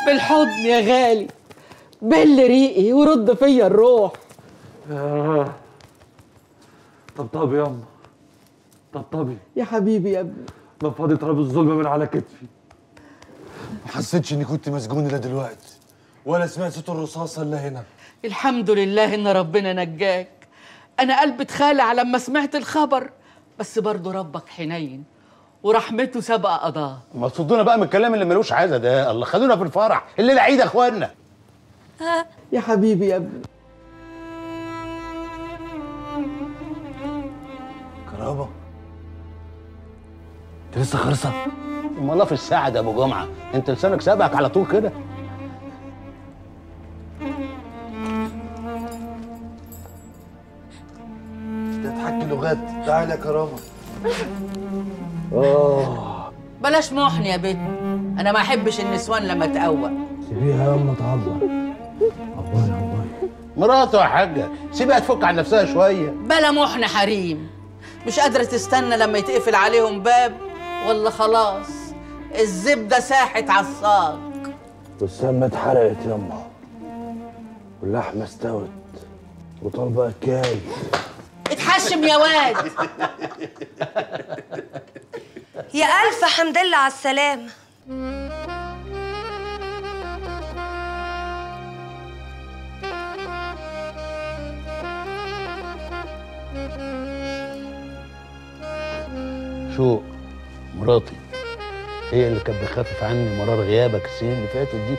بالحضن يا غالي، بل ريقي ورد فيا الروح. طبطبي ياما، طبطبي يا حبيبي يا ابني. نفضي تراب الظلم من على كتفي. ما حسيتش اني كنت مسجون الا دلوقتي، ولا سمعت صوت الرصاصه الا هنا. الحمد لله ان ربنا نجاك. انا قلبي اتخالع لما سمعت الخبر، بس برضه ربك حنين ورحمته سبق قضاه. ما تصدونا بقى من الكلام اللي ملوش عايزه ده. الله، خلونا في الفرح، الليله عيد يا اخوانا. يا حبيبي يا ابني. كرامه، انت لسه خرصه؟ امال في الساعه ده ابو جمعه، انت لسانك سابقك على طول كده. تضحكي لغات. تعالى يا كرامه. بلاش محن يا بنت، انا ما احبش النسوان لما تقوق. سيبيها ياما تعبر. عباري عباري. مراته يا حاجه، سيبها تفك عن نفسها شويه. بلا محن حريم، مش قادره تستنى لما يتقفل عليهم باب، ولا خلاص الزبده ساحت على الصاج. والسمنه اتحرقت ياما، واللحمه استوت، وطالبه اكل. اتحشم يا واد. يا ألف حمد لله على السلامة. شو مراتي هي اللي كانت بتخفف عني مرار غيابك السنين اللي فاتت دي.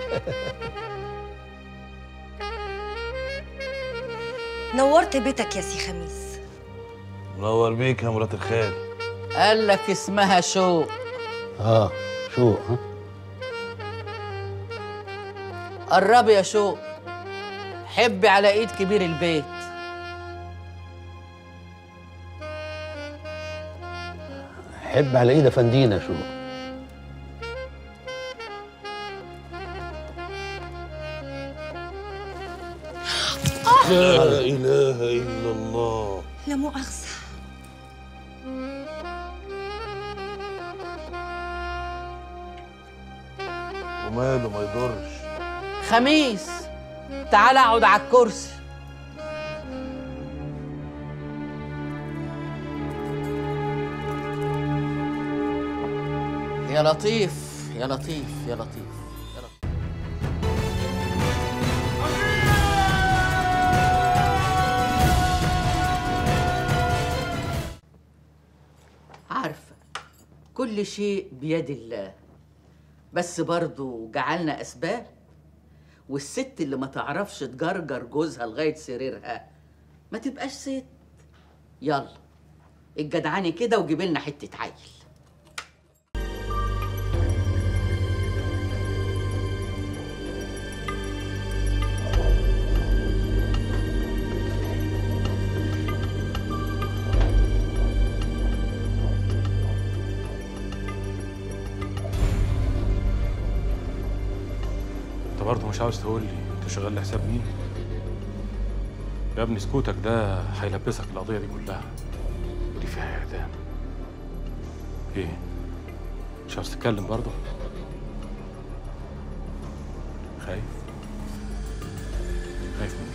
نورت بيتك يا سي خميس. منور بيك يا مرات الخال. قال لك اسمها شوق. شوق. ها، قربي يا شوق، حبي على ايد كبير البيت. حب على ايد افندينا شوق. لا اله الا الله. لا مؤاخذة. وماله ما يضرش. خميس، تعال اقعد على الكرسي. يا لطيف يا لطيف يا لطيف يا لطيف. عارفة كل شيء بيد الله، بس برضو جعلنا أسباب. والست اللي ما تعرفش تجرجر جوزها لغاية سريرها ما تبقاش ست. يلا الجدعاني كده وجيب لنا حتة عيل. برضه مش عاوز تقول لي انت شغال لحساب مين؟ يا ابني سكوتك ده هيلبسك القضيه دي كلها، ودي فيها اعدام. ايه؟ مش عاوز تتكلم برضه؟ خايف؟ خايف من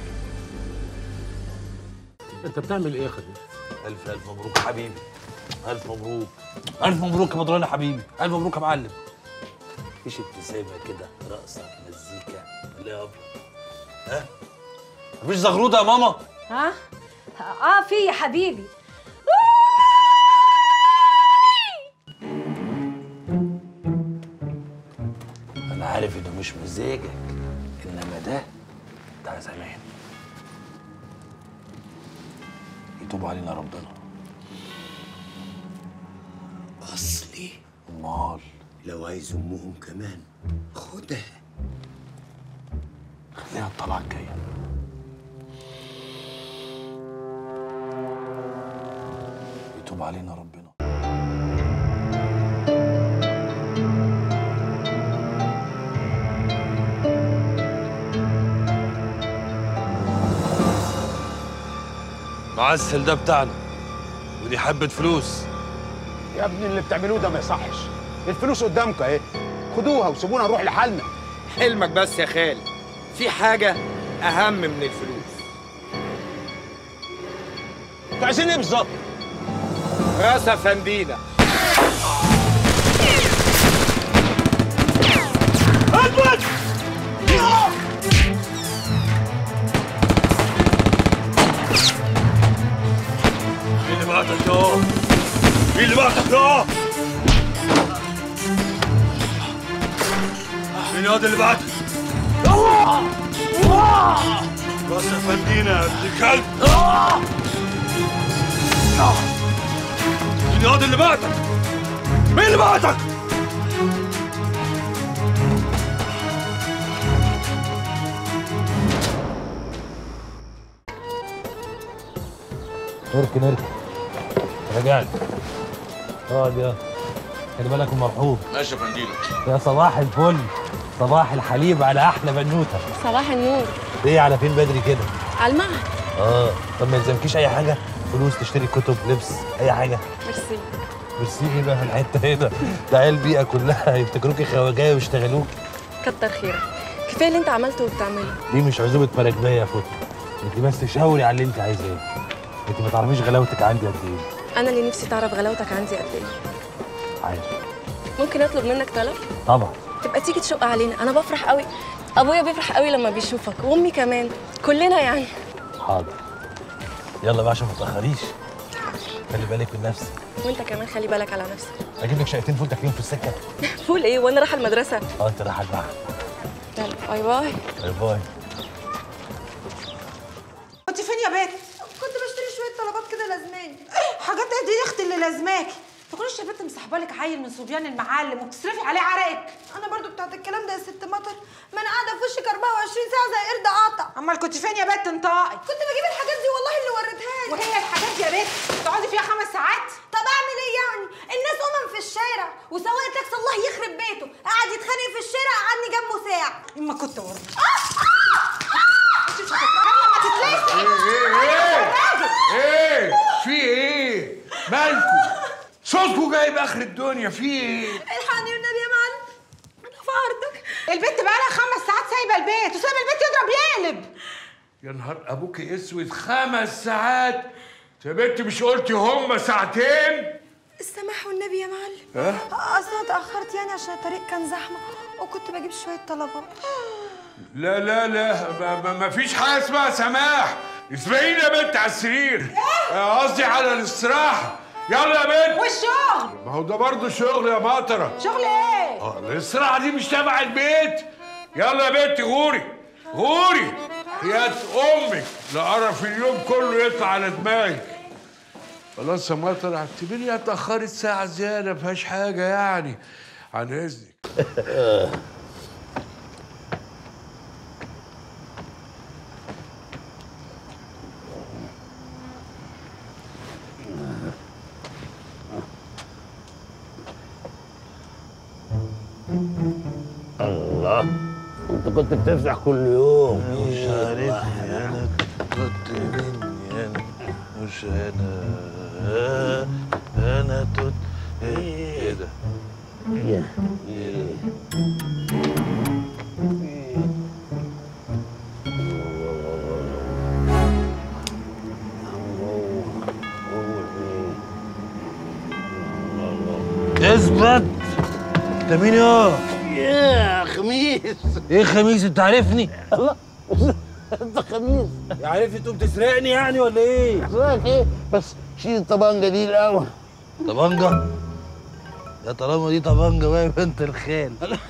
ايه؟ انت بتعمل ايه يا خديجه؟ الف الف مبروك يا حبيبي. الف مبروك. الف مبروك يا مدران يا حبيبي. الف مبروك يا معلم. مفيش ابتسامه كده، رقصه، مزيكا، لا يابا. ها؟ مفيش زغروطه يا ماما؟ ها؟ في يا حبيبي. انا عارف انه مش مزاجك، انما ده بتاع زمان. يتوب علينا ربنا. اصلي امال لو عايز امهم كمان خدها. خليها الطلعه الجايه. يتوب علينا ربنا. معسل ده بتاعنا، ودي حبة فلوس. يا ابني اللي بتعملوه ده ما يصحش. الفلوس قدامكم اهي، خدوها وسيبونا نروح لحالنا. حلمك بس يا خالد، في حاجة أهم من الفلوس. انتوا عايزين ايه بالظبط؟ راس أفندينا. اثبت! مين اللي بعتك يا؟ مين اللي بعتك يا؟ مين هذا اللي بعتك؟ راس أفندينا يا ابن الكلب! مين هذا اللي بعتك؟ مين اللي بعتك؟ اركن رجعت. اقعد يا خلي بالك المرحوم. ماشي يا فندينا. يا صباح الفل، صباح الحليب على احلى بنوته. صباح النور. ايه على فين بدري كده؟ على المعهد. طب ما يلزمكيش اي حاجه؟ فلوس تشتري كتب، لبس، اي حاجه؟ ميرسي. ميرسي ايه بقى في الحته هنا؟ ده عيال البيئه كلها يفتكروكي خواجايه ويشتغلوك. كتر خيرك، كفايه اللي انت عملته وبتعمله. دي مش عزومه مراكبيه يا فوتو، انت بس شاوري على اللي انت عايزاه. انت ما تعرفيش غلاوتك عندي قد ايه. انا اللي نفسي تعرف غلاوتك عندي قد ايه. عايز. ممكن اطلب منك طلب؟ طبعا. تبقى تيجي تشق علينا، انا بفرح قوي. ابويا بيفرح قوي لما بيشوفك، وامي كمان، كلنا يعني. حاضر. يلا بقى عشان ما تاخريش. خلي بالك من نفسك. وانت كمان خلي بالك على نفسك. اجيب لك شقتين فول تاكليهم في السكه. فول ايه وانا رايحه المدرسه؟ انت رايحه المعهد. يلا باي باي. باي باي. كنت فين يا بنت؟ كنت بشتري شويه طلبات كده لازماني. حاجات ايه دي يا اختي اللي لازماكي؟ تكونيش يا بنت مسحبالك عيل من صبيان المعلم وبتصرفي عليه عرقك. انا برضو بتاعت الكلام ده يا ست مطر، ما انا قاعده في وشك 24 ساعه زي قرد قاطع. امال كنت فين يا بنت انطقي؟ كنت بجيب الحاجات دي والله اللي وريتها لي. وهي الحاجات دي يا بنت تقعدي فيها 5 ساعات؟ طب اعمل ايه يعني؟ الناس في الشارع وسواق تاكسي الله يخرب بيته قاعد يتخانق في الشارع قعدني جنبه ساعه. اما كنت ورا. انت مش هتتكلم لما تتلسعي. ايه في ايه مالكوا صوتكوا جايب اخر الدنيا، في ايه؟ الحقني والنبي يا معلم، انا في عرضك. البنت بقالها 5 ساعات سايبه البيت وسايبه البيت يضرب يقلب. يا نهار ابوك اسود، 5 ساعات يا بنت، مش قلتي هم ساعتين؟ السماح والنبي يا معلم. اصل انا اتاخرت يعني عشان الطريق كان زحمه وكنت بجيب شويه طلبات. لا لا لا، ما فيش حاجه اسمها سماح. اسمعيني يا بنت على السرير، قصدي على الاستراحه. يلا يا بنت. والشغل؟ ما هو ده برضه شغل يا مطره. شغل ايه؟ الاستراحه دي مش تبع البيت. يلا يا بنت غوري غوري، يا امك لقرف اليوم كله يطلع على دماغك. خلاص يا مطر، اعتبريها اتأخرت ساعة زيادة، مفيهاش حاجة يعني، عن إذنك. الله، انت كنت بتفتح كل يوم. مش عارف انا كنت مني، انا مش انا توت. ايه ده؟ ايه اثبت. انت مين يا خميس؟ ايه خميس؟ انت عارفني؟ الله، انت خميس؟ عارفني تقوم تسرقني يعني ولا ايه؟ اسرقك ايه؟ بس شيل الطبنجه دي الاول. طبنجه؟ يا طالما دي طبنجه بقى يبقى انت الخال.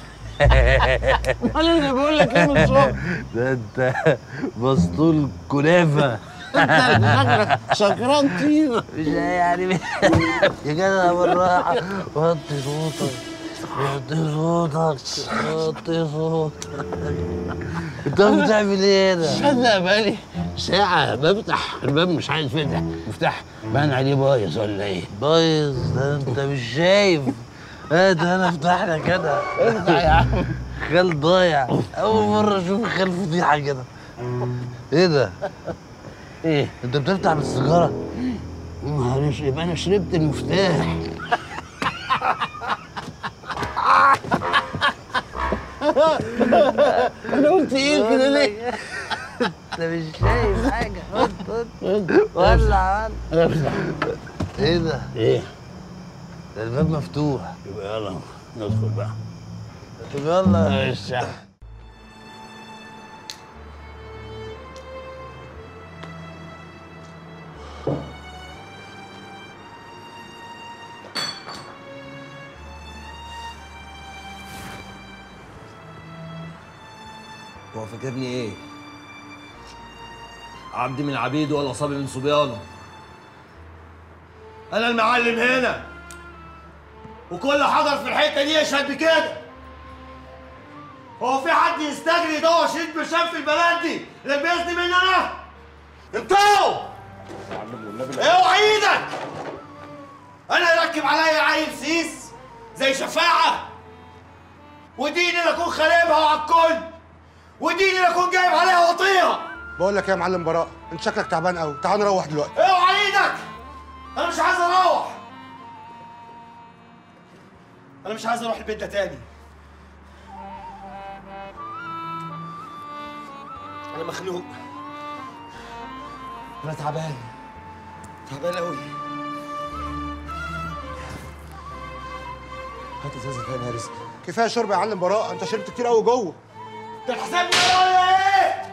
امال انا بقول لك ايه من الصبح؟ ده انت مسطول كنافه. انت شكلك سكران طينه. مش يعني يا جدع بالراحه، وطي صوتك وطي صوتك وطي صوتك. انت بتعمل ايه هنا؟ صدق بقالي ساعة بفتح الباب مش عايز يفتح، مفتاح بان عليه بايظ ولا ايه؟ بايظ؟ ده انت مش شايف؟ ده انا افتح لك انا. افتح يا عم. خال ضايع، اول مرة اشوف خال فضيحة كده. ايه ده؟ ايه؟ انت بتفتح بالسيجارة؟ معلش يبقى انا شربت المفتاح. انا قلت ايه كده ليه؟ انت مش شايف حاجه. ولع ايه ده؟ ايه؟ ده الباب مفتوح. يبقى يلا ندخل بقى. طب يلا. ماشي. هو فاكرني ايه؟ عبد من عبيده ولا صبي من صبيانه؟ انا المعلم هنا، وكل حجر في الحته دي يشهد بكده. هو في حد يستجري يدور شريط برشام في البلد دي اللي بيأذني مني انا؟ انتوا! اوعى ايدك! انا يركب عليا عيل سيس زي شفاعه، وديني اللي اكون خاربها على الكل، وديني اللي اكون جايب عليها وطيها. بقول لك يا معلم براء، انت شكلك تعبان قوي، تعال نروح دلوقتي. اوعى ايدك! انا مش عايز اروح. انا مش عايز اروح البيت ده تاني. انا مخنوق، انا تعبان قوي. هات ازازه تاني يا رزق. كفايه شرب يا معلم براء، انت شربت كتير قوي جوه. انت حسابني ولا ايه؟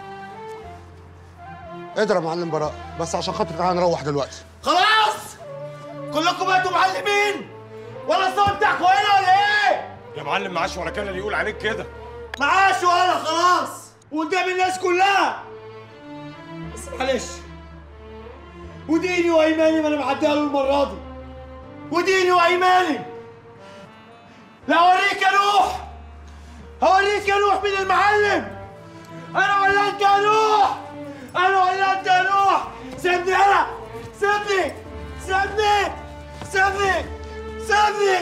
اضرب يا معلم براء، بس عشان خاطر تعالى نروح دلوقتي. خلاص كلكم بقيتوا معلمين، ولا الصوت بتاعكم هنا ولا ايه؟ يا معلم معاش ولا كان اللي يقول عليك كده. معاش ولا خلاص وقدام الناس كلها. بس معلش، وديني وايماني ما انا معديها له المره دي، وديني وايماني. لا اوريك يا نوح، هوريك يا نوح من المعلم. انا ولا انت يا نوح؟ انا ولا انت يا نوح؟ سيبني انا، سيبني سيبني سيبني سيبني.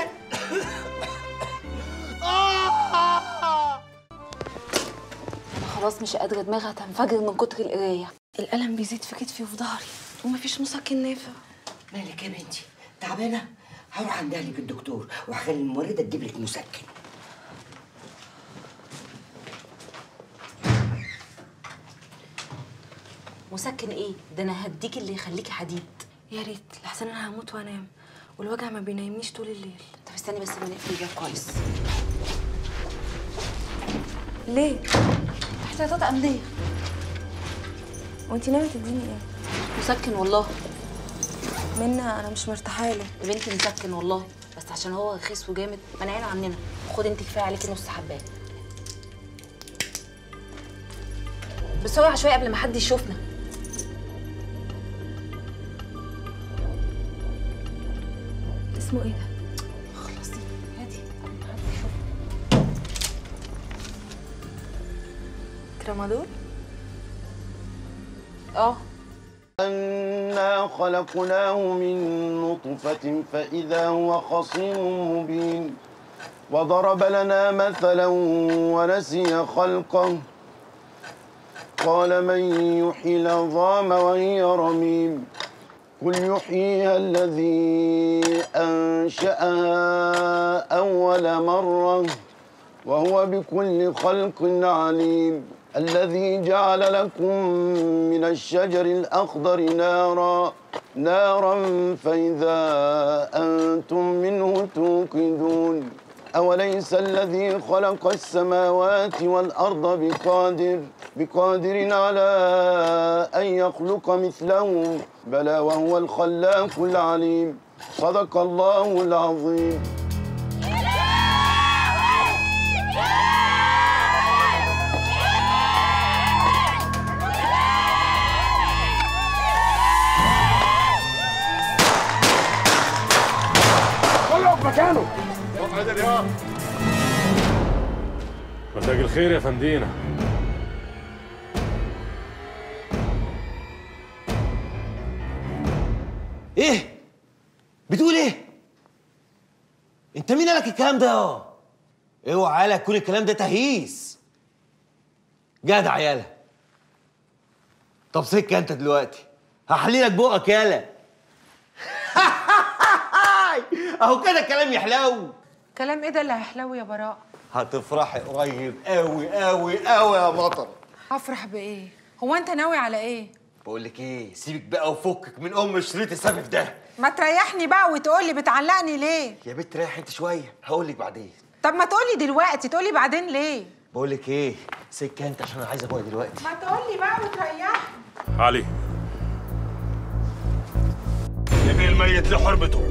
خلاص مش قادرة، دماغي هتنفجر من كتر القراية. الألم بيزيد في كتفي وفي ظهري ومفيش مسكن نافع. مالك يا بنتي؟ تعبانة؟ هروح عندك الدكتور وهخلي الممرضة تجيب لك مسكن. مسكن ايه؟ ده انا هديك اللي يخليكي حديد. يا ريت، لحسن انا هموت وانام والوجع ما بينامنيش طول الليل. طب استني بس ما نقفل الباب كويس. ليه؟ احتياطات امنيه. وانتي ناويه تديني ايه؟ مسكن والله. منى انا مش مرتاحه له. يا بنتي مسكن والله، بس عشان هو رخيص وجامد منعينه عننا. خدي انت كفايه عليكي نص حبايه. بس اوعى شويه قبل ما حد يشوفنا. اسمه ايه ده؟ خلصي هاتي قبل ما حد يشوفنا. ترامادول؟ أنا خلقناه من نطفة فإذا هو خصيم مبين وضرب لنا مثلا ونسي خلقه قال من يحيي العظام وهي رميم قل يحييها الذي أنشأها أول مرة وهو بكل خلق عليم الذي جعل لكم من الشجر الأخضر نارا فإذا أنتم منه توقدون أوليس الذي خلق السماوات والأرض بقادر على أن يخلق مثلهم بلى وهو الخلاق العليم صدق الله العظيم. مكانه. اقعد يا مساء الخير يا فندينا. ايه؟ بتقول ايه؟ انت مين قالك الكلام ده؟ اوعى يالا يكون الكلام ده تهييس. جدع يالا. طب سكه انت دلوقتي هحليلك بقك يالا. اهو كده الكلام يحلو. كلام ايه ده اللي هيحلو يا براء؟ هتفرحي قريب قوي قوي قوي يا مطر. هفرح بايه؟ هو انت ناوي على ايه؟ بقول لك ايه، سيبك بقى وفكك من ام شريط السبب ده. ما تريحني بقى وتقول لي بتعلقني ليه؟ يا بنت ريح انت شويه، هقول لك بعدين. طب ما تقولي دلوقتي، تقولي بعدين ليه؟ بقول لك ايه، سكه انت عشان انا عايز ابويا دلوقتي. ما تقولي بقى وتريحني. علي يبقى الميت لحرمته.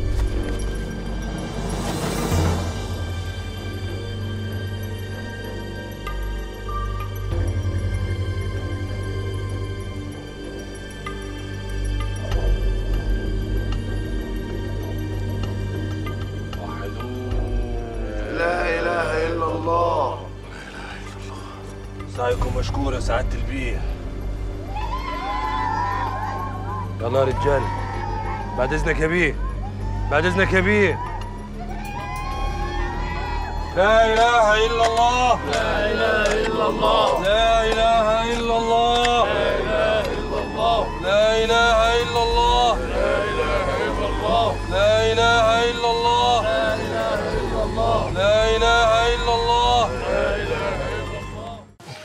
لا اله الا الله. سعيكم مشكور يا سعاده البيه. يلا يا رجاله، بعد اذنك يا بيه، بعد اذنك يا بيه. لا اله الا الله، لا اله الا الله، لا اله الا الله، لا اله الا الله، لا اله الا الله، لا اله الا الله، لا اله الا الله، لا اله الا الله، لا اله الا الله.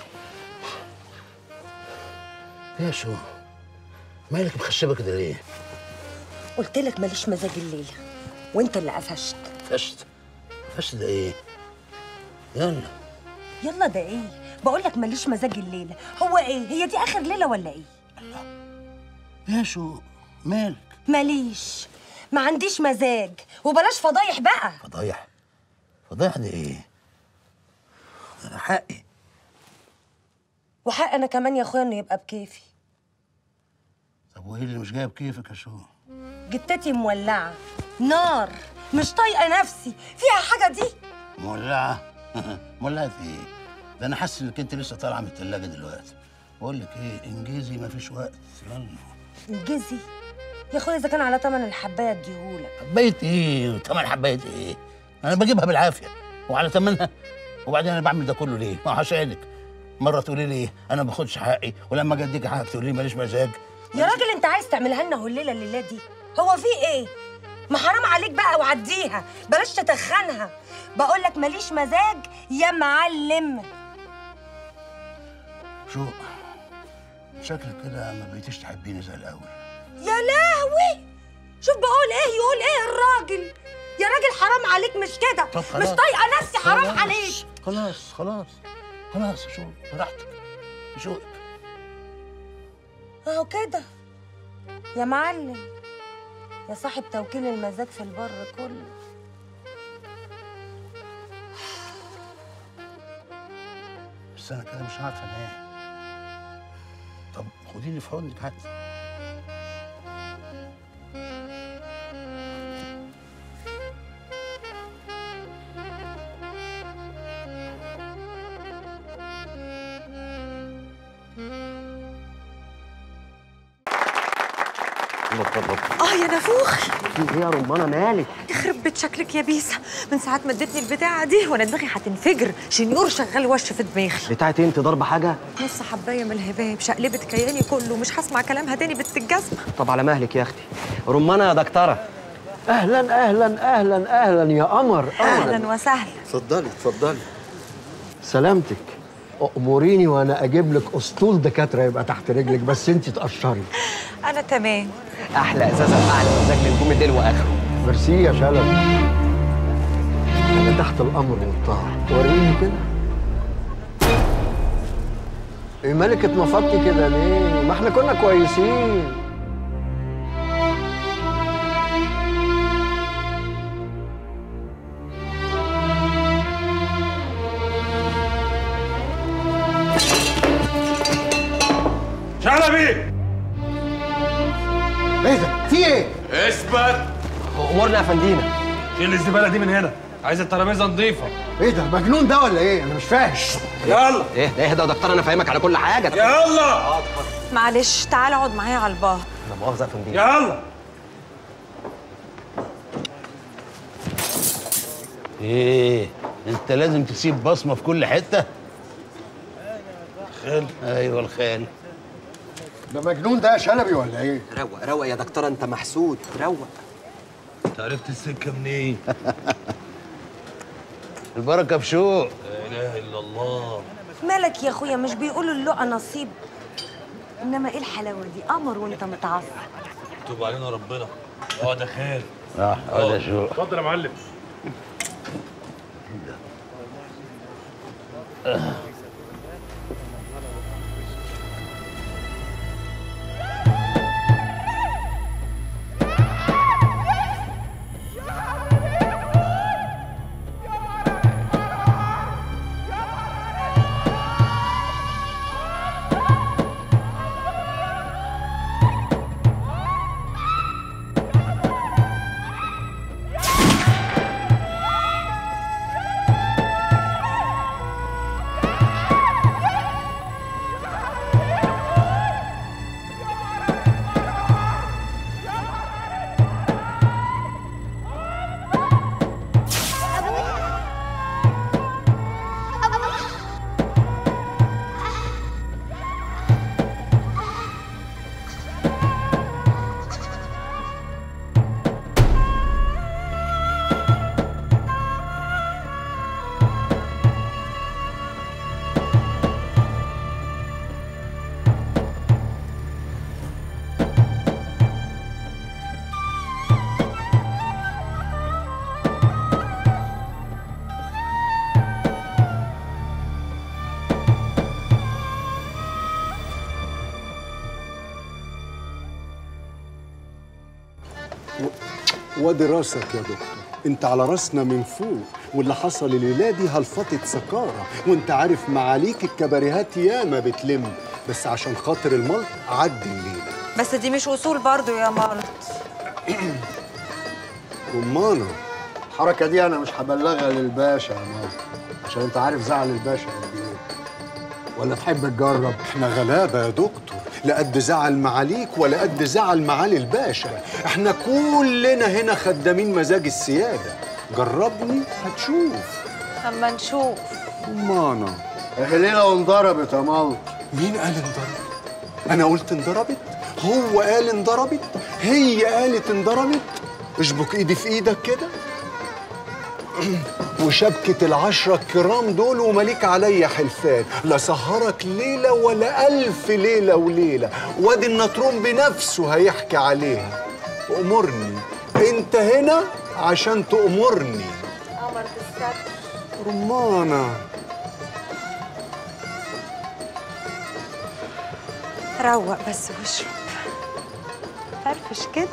يا شو مالك مخشبه كده ليه؟ قلت لك ماليش مزاج الليله وانت اللي قفشت. فشت ده ايه؟ يلا يلا ده ايه؟ بقول لك ماليش مزاج الليله. هو ايه؟ هي دي اخر ليله ولا ايه؟ يا شو مالك؟ ماليش، ما عنديش مزاج، وبلاش فضايح بقى. فضايح دي ايه؟ انا حقي. وحق انا كمان يا اخويا انه يبقى بكيفي. طب وايه اللي مش جايب كيفك يا شو؟ جتتي مولعه نار، مش طايقه نفسي. فيها حاجه دي؟ مولعه؟ مولعه ايه؟ ده انا حاسس انك انت لسه طالعه من الثلاجه دلوقتي. بقول لك ايه، انجزي مفيش وقت. يلا انجزي يا اخويا، اذا كان على تمن الحبايه اديهولك. حبايه ايه وتمن حبايه ايه؟ انا بجيبها بالعافيه وعلى تمنها. وبعدين انا بعمل ده كله ليه؟ ما عشانك. مره تقولي لي ايه انا ما باخدش حقي، ولما اجي اديك حقك تقولي لي ماليش مزاج. يا راجل انت عايز تعملها لنا الليله دي؟ هو في ايه؟ ما حرام عليك بقى وعديها، بلاش تتخنها. بقول لك ماليش مزاج يا معلم. شو شكلك كده ما بقيتيش تحبيني زي الاول. يا لهوي، شوف بقول ايه يقول ايه الراجل. يا راجل حرام عليك، مش كده. مش طايقه نفسي، حرام عليك. خلاص شو براحتك شوقك اهو كده يا معلم، يا صاحب توكيل المزاج في البر كله. بس انا كده مش عارفه انام. طب خديني في حضنك حتى. يا نافوخ، في ايه يا رمانه مالك؟ يخرب بيت شكلك يا بيسا، من ساعة ما ادتني البتاعة دي وانا دماغي هتنفجر، شنيور شغال وش في دماغي. بتاعتي انت ضاربه حاجه؟ نص حبايه من الهباب شقلبت كياني كله، مش هسمع كلامها تاني بنت الجزمه. طب على مهلك يا اختي. رمانه يا دكتوره. اهلا اهلا اهلا اهلا يا قمر. اهلا وسهلا. اتفضلي اتفضلي. سلامتك. اموريني وانا اجيب لك اسطول دكاتره يبقى تحت رجلك، بس انت تقشري. انا تمام. احلى ازازه باعلى مزاج لنجوم الليل واخره. ميرسي يا شلبي. انا تحت الامر والطاعه. وريني كده. ايه مالك اتنفضتي كده ليه؟ ما احنا كنا كويسين. شلبي! ايه ده؟ في ايه؟ اثبت! امورنا يا فندينا. شيل الزباله دي من هنا، عايز الترابيزه نظيفه. ايه ده؟ مجنون ده ولا ايه؟ انا مش فاهم. يلا اهدى يا دكتور، انا فاهمك على كل حاجه. يلا معلش تعال اقعد معايا على البار. انا مؤاخذه يا فندينا. يلا. ايه انت لازم تسيب بصمه في كل حته. خال. ايوه الخال. ده مجنون ده يا شلبي ولا ايه؟ روق روق يا دكتور، انت محسود. روق. انت عرفت السكه منين؟ البركه في شوق. لا اله الا الله. مالك يا اخويا؟ مش بيقولوا اللقا نصيب؟ انما ايه الحلاوه دي؟ قمر وانت متعصب. يتوب علينا ربنا. اقعد يا خال. اقعد يا شوق. اتفضل يا معلم. وادي راسك يا دكتور، انت على راسنا من فوق، واللي حصل الليله دي هلفطه سكاره، وانت عارف معاليك الكباريهات ياما بتلم، بس عشان خاطر الملط عدي الليله. بس دي مش اصول برضو يا مالط. رمانه الحركه دي انا مش هبلغها للباشا يا مالط، عشان انت عارف زعل الباشا قد ايه. ولا تحب تجرب؟ احنا غلابه يا دكتور، لا قد زعل معاليك ولا قد زعل معالي الباشا، احنا كلنا هنا خدامين مزاج السياده. جربني هتشوف. اما نشوف. رمانه ليلة وانضربت يا مالط. مين قال انضربت؟ انا قلت انضربت؟ هو قال انضربت؟ هي قالت انضربت؟ اشبك ايدي في ايدك كده وشبكة ال10 الكرام دول ومليك عليا حلفان، لا سهرك ليلة ولا 1000 ليلة وليلة، وادي النطرون بنفسه هيحكي عليها. أمرني، انت هنا عشان تأمرني. قمر بالستر. رمانة روق بس واشرب، فرفش كده.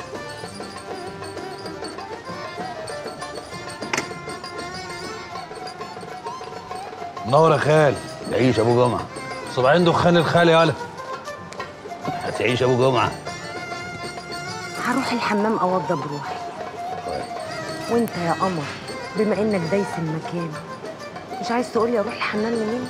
منور يا خال. تعيش ابو جمعه. صباعين دخان الخال يالا. هتعيش ابو جمعه. هروح الحمام اوضب روحي. وانت يا قمر بما انك دايس المكان، مش عايز تقولي اروح الحمام منين؟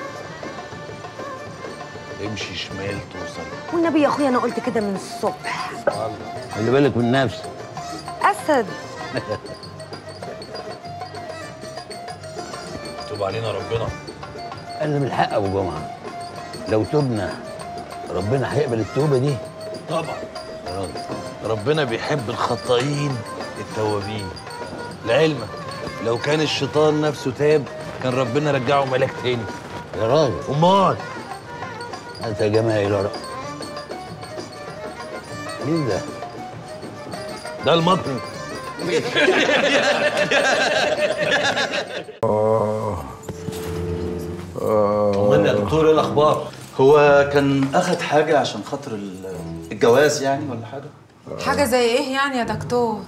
امشي شمال توصل. والنبي يا اخويا انا قلت كده من الصبح. خلي بالك من نفسك. اسد. توب علينا ربنا. انا من الحق ابو جمعه، لو تبنا ربنا هيقبل التوبه دي. طبعا يا راجل، ربنا بيحب الخطائين التوابين. لعلمك لو كان الشيطان نفسه تاب كان ربنا رجعه ملاك تاني يا راجل. امال انت يا جماعه لا. مين ده؟ ده المطرب. طمني يا دكتور، ايه الاخبار؟ هو كان اخد حاجه عشان خاطر الجواز يعني ولا حاجه؟ حاجة زي ايه يعني يا دكتور؟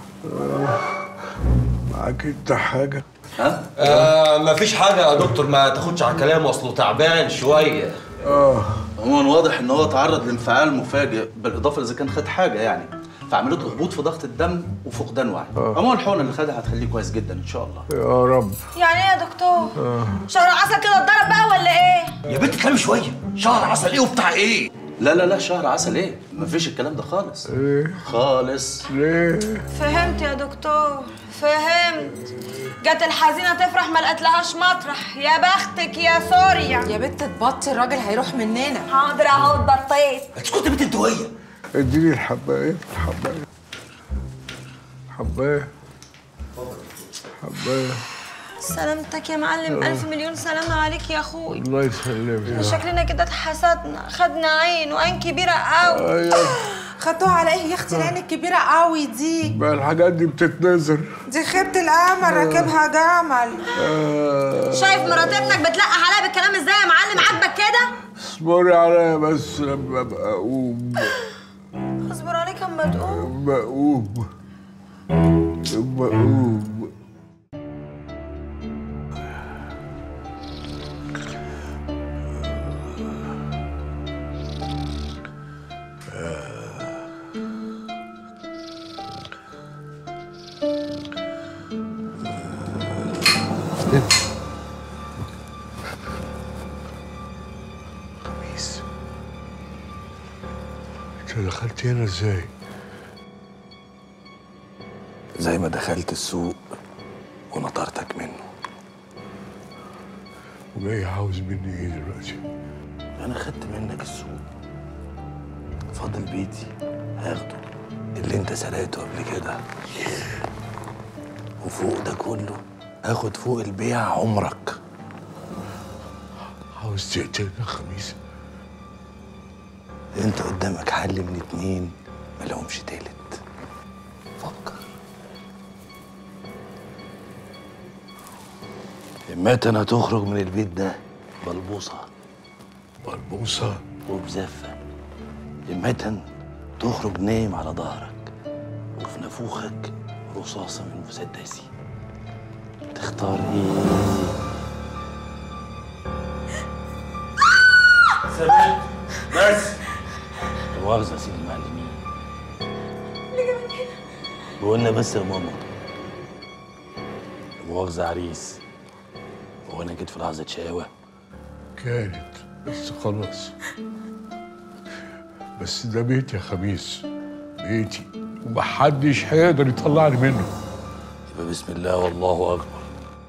معاك انت حاجه؟ ها؟ مفيش حاجه يا دكتور، ما تاخدش على كلامه، اصله تعبان شويه. عموما واضح ان هو تعرض لانفعال مفاجئ، بالاضافه اذا كان خد حاجه يعني، فعملت له هبوط في ضغط الدم وفقدان وعي. عموما الحقنه اللي خدها هتخليه كويس جدا ان شاء الله. يا رب. يعني ايه يا دكتور؟ شهر عسل كده اتضرب بقى ولا ايه؟ يا بنت اتكلمي شويه، شهر عسل ايه وبتاع ايه؟ لا لا لا، شهر عسل ايه؟ مفيش الكلام ده خالص. ايه؟ خالص. ليه؟ فهمت يا دكتور، فهمت. جت الحزينه تفرح ما لقتلهاش مطرح. يا بختك يا سوريا. يا بنت تبطي، الراجل هيروح مننا. حاضر اهو اتبطيت. اسكتي يا بنت انتويه. اديني الحبايه الحبايه. حبايه. حبايه. سلامتك يا معلم، ألف مليون سلامة عليك يا أخوي. الله يسلمك. شكلنا كده اتحسدنا، خدنا عين وعين كبيرة قوي. خدتوها على ايه يا اختي العين الكبيرة قوي دي؟ بقى الحاجات دي بتتنظر. دي خيبة الأمل راكبها جمل. شايف مرات ابنك بتلقح عليا بالكلام ازاي يا معلم؟ عاجبك كده؟ اصبري عليا بس لما ابقى اقوم. اصبر عليك اما تقوم. بقوم. خميس، انت دخلت هنا ازاي؟ زي ما دخلت السوق ونطرتك منه. وجاي عاوز مني ايه دلوقتي؟ انا خدت منك السوق، فاضل بيتي هاخده اللي انت سرقته قبل كده، وفوق ده كله هاخد فوق البيع عمرك. عاوز تقتلني يا خميس؟ انت قدامك حل من اتنين ملهمش تالت. فكر. إما أنا تخرج من البيت ده بلبوصة وبزفة، إما تخرج نايم على ظهرك وفي نافوخك رصاصة من مسدسي. تختار إيه؟ ثابت بس. لا مؤاخذة يا سيدي المعلمين. بقولنا بس يا ماما. لا مؤاخذة يا عريس. هو أنا جيت في لحظة شقاوة؟ كانت بس خلاص. بس ده بيتي يا خميس، بيتي، ومحدش هيقدر يطلعني منه. يبقى بسم الله والله أكبر.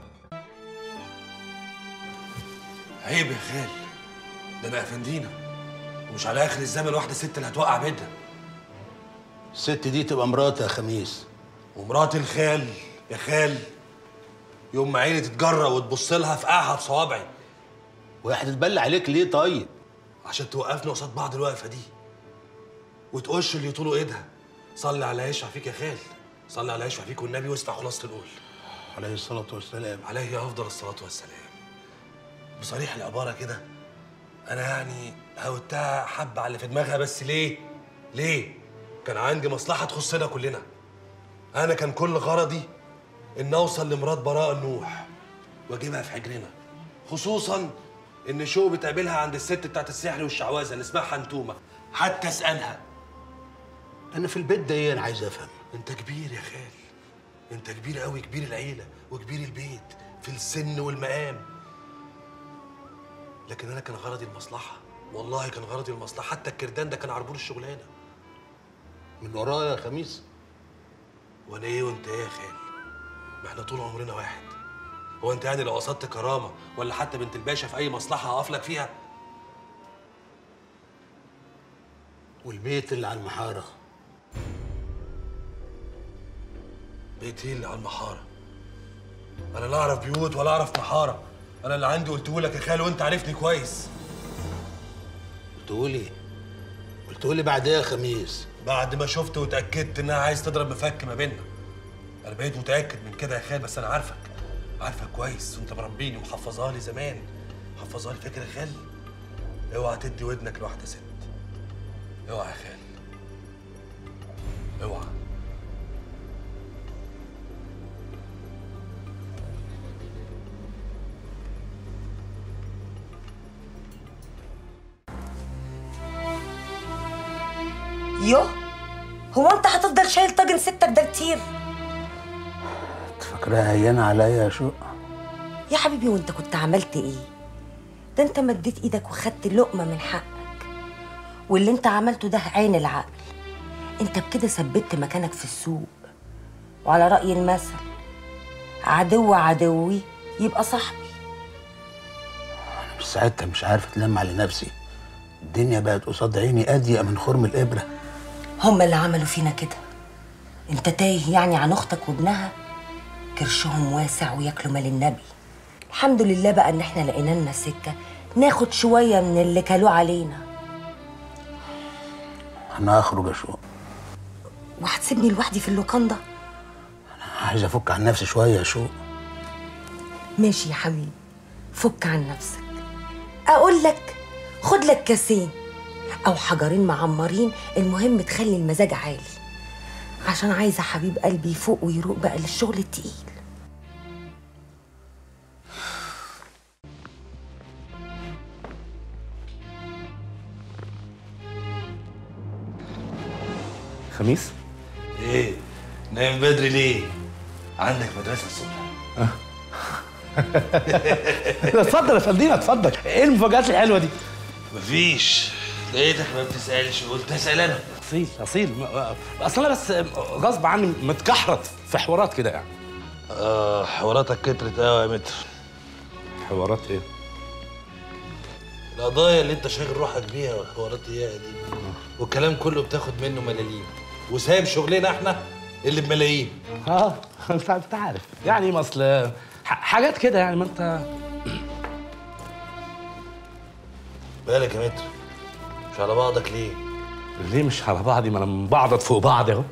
عيب يا خال، ده انا افندينا، ومش على اخر الزمن واحده ست اللي هتوقع بيتها. الست دي تبقى مراتي يا خميس. ومرات الخال يا خال يوم ما عيني تتجرى وتبص لها فقعها بصوابعي. وهي هتتبلى عليك ليه طيب؟ عشان توقفنا قصاد بعض الوقفه دي وتقش اللي يطولوا ايدها. صلي على يشفع فيك يا خال، صلي على يشفع فيك والنبي واسمع خلاصه القول. عليه الصلاه والسلام. عليه افضل الصلاه والسلام. بصريح العباره كده انا يعني هوتها حبه على اللي في دماغها، بس ليه؟ كان عندي مصلحه تخصنا كلنا. انا كان كل غرضي ان اوصل لمرات براء النوح واجيبها في حجرنا، خصوصا ان شو بتقابلها عند الست بتاعت السحر والشعوذه اللي اسمها حنتومه، حتى اسالها. انا في البيت ده ايه؟ انا عايز افهم. انت كبير يا خال، انت كبير قوي، كبير العيله وكبير البيت في السن والمقام. لكن انا كان غرضي المصلحه، والله كان غرضي المصلحه. حتى الكردان ده كان عربون الشغلانه. من ورايا يا خميس؟ وانا ايه وانت ايه يا خال؟ ما احنا طول عمرنا واحد. هو انت يعني لو قصدت كرامه ولا حتى بنت الباشا في اي مصلحه هقف لك فيها؟ والبيت اللي على المحاره؟ بيت ايه اللي على المحاره؟ انا لا اعرف بيوت ولا اعرف محاره. انا اللي عندي قلته لك يا خال وانت عارفني كويس. قلته لي بعد ايه يا خميس؟ بعد ما شفت واتاكدت انها عايز تضرب مفك ما بيننا. انا بقيت متاكد من كده يا خال، بس انا عارفك كويس وانت مربيني ومحفظها لي زمان. حفظها لي فكره يا خال، اوعى تدي ودنك لواحده ست. اوعى يا خال، اوعى. يوه، هو انت هتفضل شايل طاجن ستك ده كتير؟ انت فاكراها هيانه عليا يا شوق؟ يا حبيبي وانت كنت عملت ايه؟ ده انت مديت ايدك وخدت لقمه من حقك، واللي انت عملته ده عين العقل. انت بكده ثبت مكانك في السوق، وعلى رأي المثل عدو عدوي يبقى صاحبي. انا بس ساعتها مش عارف اتلم على نفسي. الدنيا بقت قصاد عيني اضيق من خرم الابره. هما اللي عملوا فينا كده. انت تايه يعني عن اختك وابنها؟ كرشهم واسع وياكلوا مال النبي. الحمد لله بقى ان احنا لقينا لنا سكه ناخد شويه من اللي كلوه علينا. انا هخرج يا شو. وهتسيبني لوحدي في اللوكاندا؟ انا عايز افك عن نفسي شويه يا شو. ماشي يا حبيبي، فك عن نفسك. اقول لك خد لك كاسين او حجرين معمرين، المهم تخلي المزاج عالي، عشان عايزه حبيب قلبي يفوق ويروق بقى للشغل التقيل. خميس؟ ايه نايم بدري ليه؟ عندك مدرسه الصبح. اتفضل يا فندينا اتفضل. ايه المفاجآت الحلوه دي؟ مفيش، لقيتك ما بتسالش قلت اسال انا. اصيل اصيل. اصل انا بس غصب عني متكحرت في حوارات كده يعني. حواراتك كترت قوي يا متر. حوارات ايه؟ القضايا اللي انت شاغل روحك بيها والحوارات اياها دي، والكلام كله بتاخد منه ملاليم، وسايب شغلنا احنا اللي بملايين. انت عارف يعني، ما اصل حاجات كده يعني، ما انت بالك يا متر، مش على بعضك ليه؟ ليه مش على بعضي؟ ما انا مبعضط فوق بعض اهو.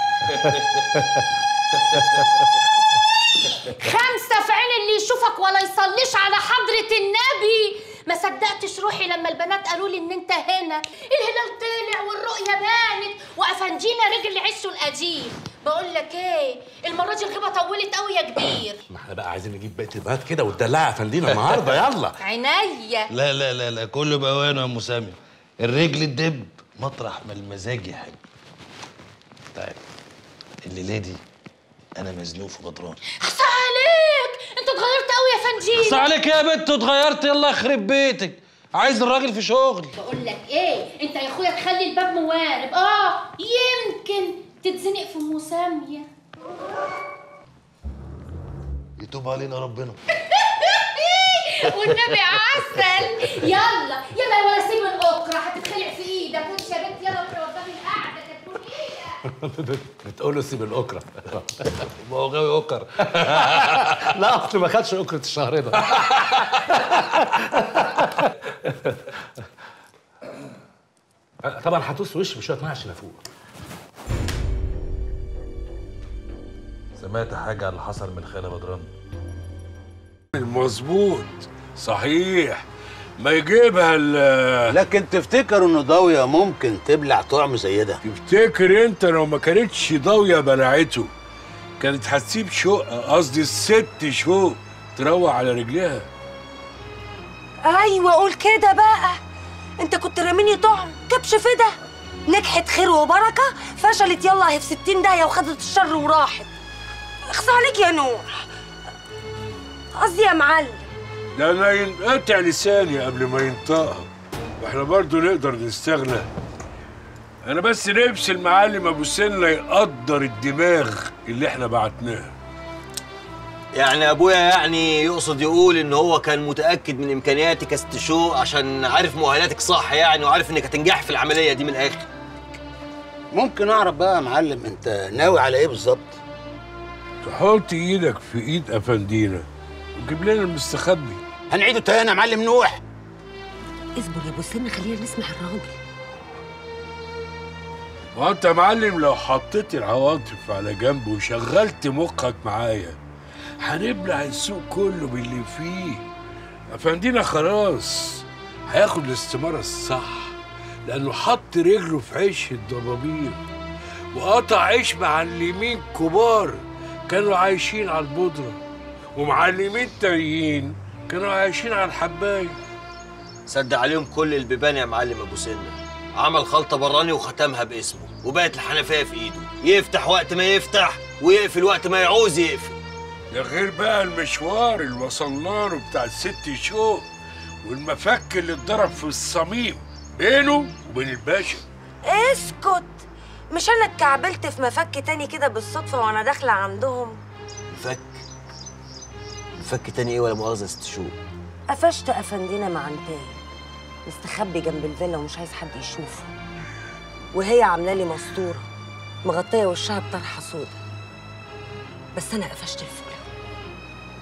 خمسة في عين اللي يشوفك ولا يصليش على حضرة النبي. ما صدقتش روحي لما البنات قالوا لي ان انت هنا. الهلال طلع والرؤية بانت وافنجينا رجل عشه القديم. بقول لك ايه، المرة دي الغيبة طولت قوي يا كبير. ما احنا بقى عايزين نجيب بقية البنات كده وتدلعها يا فندينا النهارده. يلا عينيا. لا لا لا لا، كله بأوانه يا ام سامية. الرجل الدب مطرح ما المزاج يحب. طيب الليلة دي انا مزنوق في غطران. اخصى عليك، انت اتغيرت قوي يا فنجيل. اخصى عليك يا بنت، اتغيرت. يلا يخرب بيتك، عايز الراجل في شغل. بقول لك ايه، انت يا اخويا تخلي الباب موارب. يمكن تتزنق في مساميه. يتوب علينا ربنا. والنبي عسل. يلا يلا يا ولا سيب الاكره هتتخلع في ايدك. وانت يا بنت يلا روحي وضبي القعده تكون ايدك. بتقول له سيب الاكره. ما هو غاوي اوكر. لا اصل ما خدش اوكره الشهر ده. طبعا هتوس وشي بشويه ميه عشان افوق. سمعت حاجه عن اللي حصل من الخاله بدران؟ المظبوط صحيح، ما يجيبها لكن تفتكروا ان ضاويه ممكن تبلع طعم زي ده؟ تفتكر انت لو ما كانتش ضاويه بلعته كانت هتسيب شقه، قصدي الست شوق تروح على رجليها؟ ايوه قول كده بقى. انت كنت راميني طعم كبش فدا، نجحت خير وبركه، فشلت يلا هي في 60 داهيه وخدت الشر وراحت. اخصى عليك يا نور، قصدي يا معلم. ده انا ينقطع لساني قبل ما ينطقها، واحنا برضو نقدر نستغنى. انا بس نفسي المعلم ابو سنه يقدر الدماغ اللي احنا بعتناها. يعني ابويا يعني يقصد يقول ان هو كان متاكد من امكانياتك يا ست شو، عشان عارف مؤهلاتك صح يعني، وعارف انك هتنجح في العمليه دي من الاخر. ممكن اعرف بقى يا معلم انت ناوي على ايه بالظبط؟ تحط ايدك في ايد افندينا وجيب لنا المستخبي. هنعيده تاني يا معلم نوح؟ اصبر يا ابو سن، خلينا نسمع الراجل. ما انت يا معلم لو حطيت العواطف على جنب وشغلت مخك معايا هنبلع السوق كله باللي فيه. افندينا خلاص هياخد الاستمارة الصح، لانه حط رجله في عيش الضبابير وقطع عيش معلمين كبار كانوا عايشين على البودرة، ومعلمين تانيين كانوا عايشين على الحباية. سد عليهم كل البيبان يا معلم ابو سنه. عمل خلطه براني وختمها باسمه، وبقت الحنفيه في ايده، يفتح وقت ما يفتح ويقفل وقت ما يعوز يقفل. ده غير بقى المشوار اللي وصلنا له بتاع الست شوق والمفك اللي اتضرب في الصميم بينه وبين الباشا. اسكت، مش انا اتكعبلت في مفك تاني كده بالصدفه وانا داخله عندهم؟ مفك تاني ايه ولا مؤاخذه يا ست شو؟ قفشت افندينا مع انتاي مستخبي جنب الفيلا ومش عايز حد يشوفه، وهي عامله لي مسطوره مغطيه وشها بطرحه سودا، بس انا قفشت الفوله.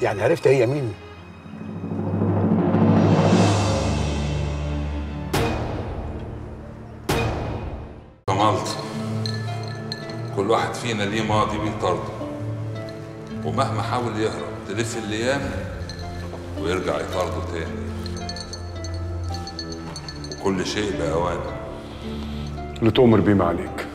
يعني عرفت هي مين؟ كمالت كل واحد فينا ليه ماضي بيطارده، ومهما حاول يهرب تلف الايام ويرجع يطارده تاني، وكل شيء بأوانه. اللي تؤمر بيه ما عليك.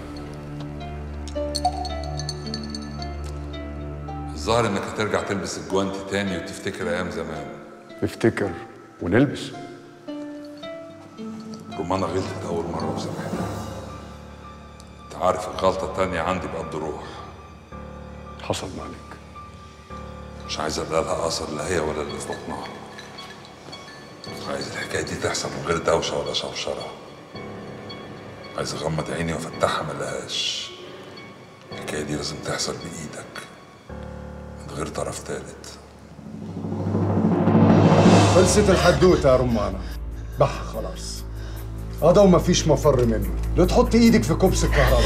الظاهر انك هترجع تلبس الجوانتي تاني وتفتكر ايام زمان. نفتكر ونلبس. رمانة غلطت اول مرة وسامحتها. انت عارف الغلطة التانية عندي بقد روح. حصل ما عليك. مش عايز ابقى لها اثر لا هي ولا اللي في بطنها. عايز الحكاية دي تحصل من غير دوشة ولا شوشرة. عايز اغمض عيني وافتحها ملهاش. الحكاية دي لازم تحصل بإيدك من غير طرف تالت. خلصت الحدوته يا رمانه. بح خلاص. ده ومفيش مفر منه. لا تحط ايدك في كوبس الكهرباء.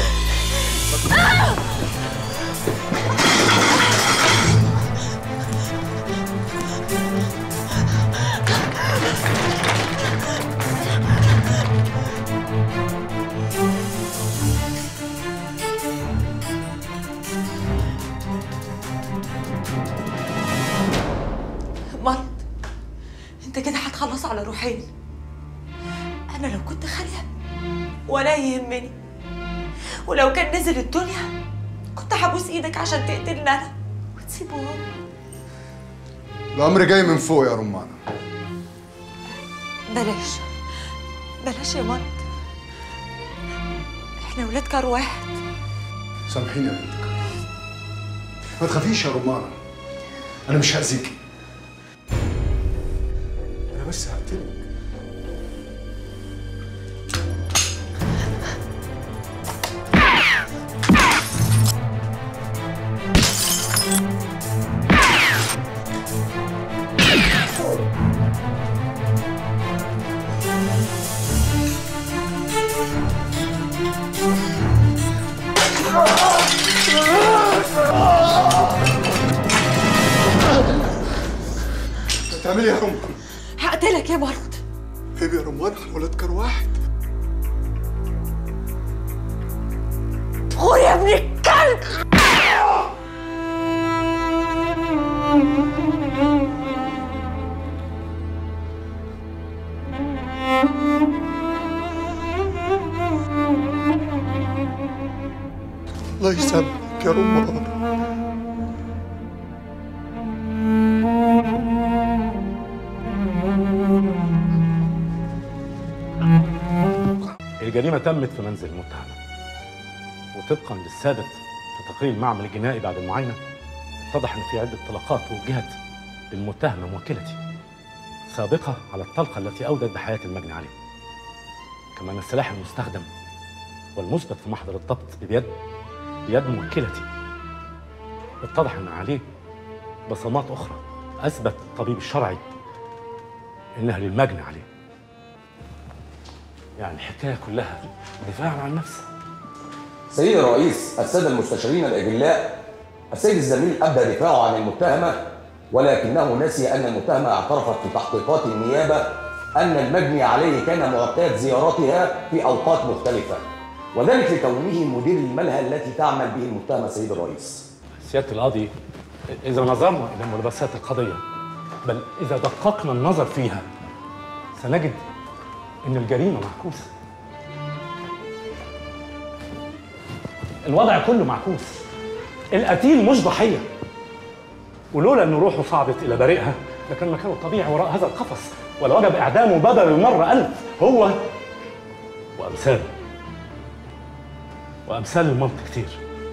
مرض، انت كده هتخلص على روحين. انا لو كنت خاليه ولا يهمني، ولو كان نزل الدنيا كنت هبوس ايدك عشان تقتلني انا وتسيبه هو. الامر جاي من فوق يا رمانه. بلاش بلاش يا مرض، احنا ولاد كار واحد. سامحيني يا بنتك. ما تخافيش يا رمانه. انا مش هاذيكي. انا بس هقتلك. بتعملي يا رمان؟ هقتلك يا مرض. عيب يا رمان، احنا ولاد كار واحد. غور يا ابن الكلب. الله يسامحك يا رمان. الجريمة تمت في منزل المتهمة، وطبقا للثابت في تقرير المعمل الجنائي بعد المعاينة اتضح إن في عدة طلقات وجهت للمتهمة موكلتي سابقة على الطلقة التي أودت بحياة المجني عليه. كما أن السلاح المستخدم والمثبت في محضر الضبط بيد موكلتي اتضح أن عليه بصمات أخرى أثبت الطبيب الشرعي إنها للمجني عليه. يعني الحكاية كلها دفاع عن النفس. سيدي الرئيس، السادة المستشارين الأجلاء، السيد الزميل أبدى دفاعه عن المتهمة، ولكنه نسي أن المتهمة اعترفت في تحقيقات النيابة أن المجني عليه كان معتاد زيارتها في أوقات مختلفة، وذلك لكونه مدير الملهى التي تعمل به المتهمة سيد الرئيس. سيادة القاضي، إذا نظرنا إلى ملابسات القضية، بل إذا دققنا النظر فيها، سنجد إن الجريمة معكوسة. الوضع كله معكوس. القتيل مش ضحية، ولولا إن روحه صعدت إلى بريئها لكان مكانه الطبيعي وراء هذا القفص، ولوجب إعدامه بدل المرة 1000 هو وأمثاله وأمثال المنطق كتير.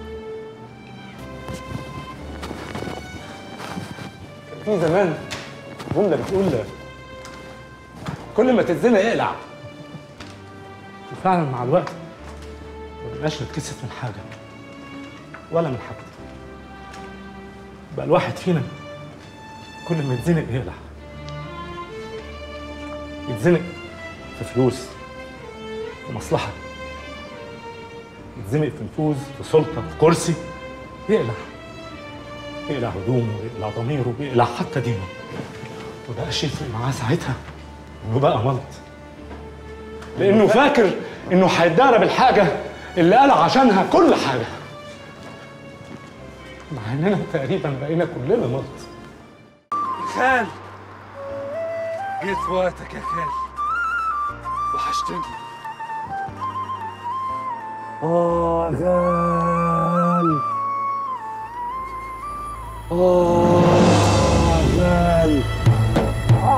كان في زمان جملة بتقول كل ما تتزنق اقلع. وفعلا مع الوقت ما بقناش نتكسف من حاجة ولا من حد. بقى الواحد فينا كل ما يتزنق يقلع. يتزنق في فلوس، في مصلحة، يتزنق في نفوذ، في سلطة، في كرسي، يقلع بيقلع هدومه، بيقلع ضميره، بيقلع حتى دينه. وبقاش يفرق معاه ساعتها انه بقى ملط، لانه فاكر انه هيتدارى بالحاجه اللي قال عشانها كل حاجه، مع اننا تقريبا بقينا كلنا ملط. خال، جيت في وقتك يا خال، وحشتني. يا خال، يا خال.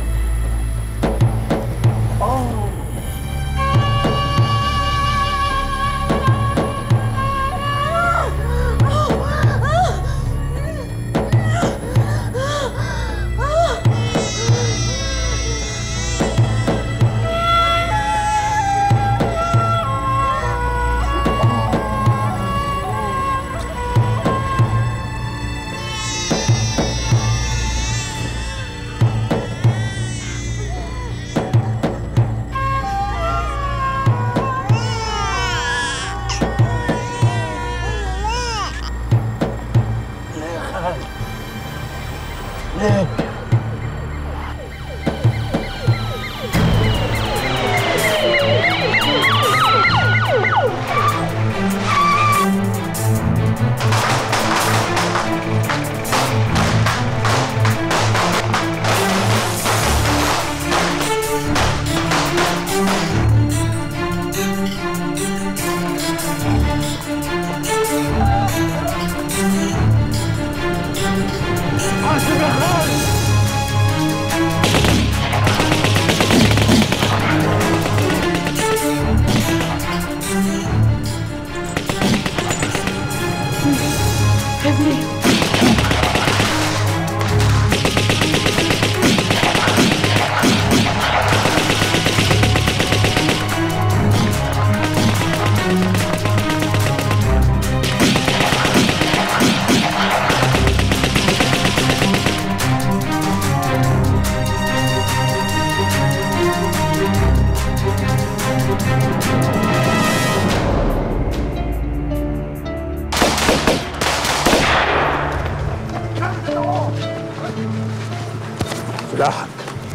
سلاحك.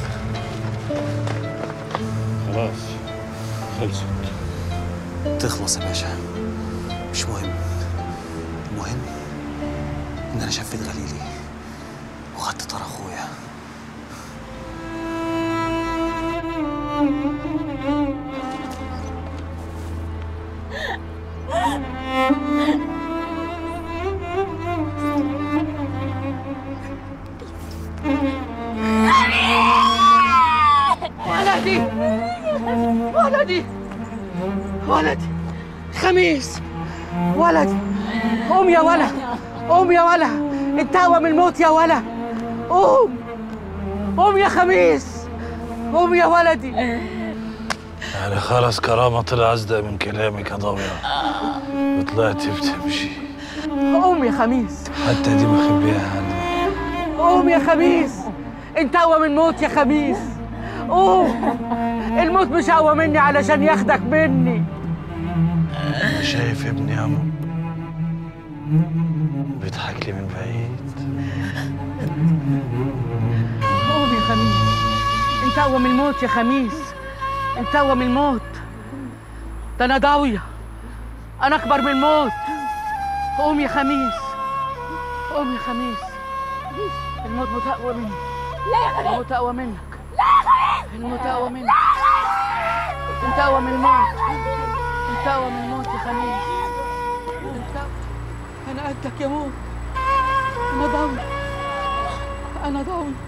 خلاص خلصت. تخلص يا باشا، مش مهم. المهم ان انا شفيت غليلي وخدت طار اخويا. ولدي ولدي ولدي خميس، ولدي قوم يا ولا، قوم يا ولا، انتهى من الموت يا ولا، قوم قوم يا خميس، قوم يا ولدي. يعني خلاص كرامة طلع أصدق من كلامك يا ضوية، وطلعت بتمشي. قوم يا خميس، حتى دي مخبيها عني. قوم يا خميس، انت اقوى من الموت يا خميس، قوم. الموت مش اقوى مني علشان ياخدك مني. أنا شايف ابني يا عمو بيضحك لي من بعيد. قوم يا خميس، انت اقوى من الموت يا خميس، انت اقوى من الموت. ده انا ضاوية، انا اكبر من الموت. قوم يا خميس، قوم يا خميس، الموت متقوى مني. لا يا خميس، الموت اقوى منك. لا يا خميس، الموت اقوى منك. انت اقوى من الموت، انت اقوى من الموت يا خميس. انا قدك يا موت، انا ضاوية، انا ضاوية.